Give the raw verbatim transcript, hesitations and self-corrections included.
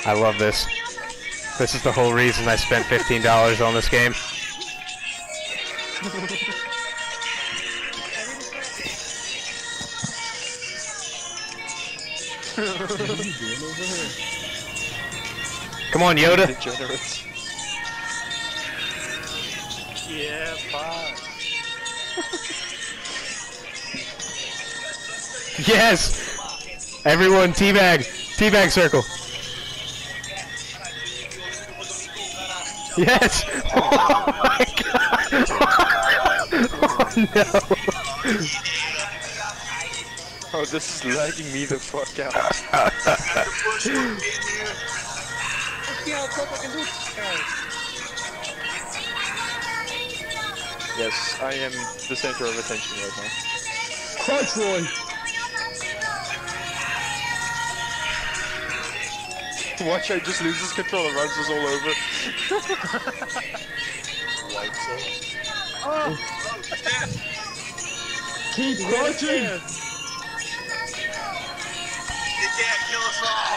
I love this. This is the whole reason I spent fifteen dollars on this game. Come on, Yoda. Degenerate. Yeah, fuck. Yes! Everyone, teabag! Teabag circle! Yes! Oh my god! Oh no! Oh, this is lagging me the fuck out. Yes, I am the center of attention right now. Crunch Roy! Watch, I just lose this control and runs us all over. Oh! Keep crunching! You can't kill us all!